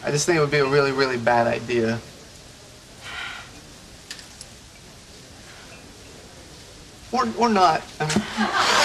I just think it would be a really, really bad idea. Or not. I mean...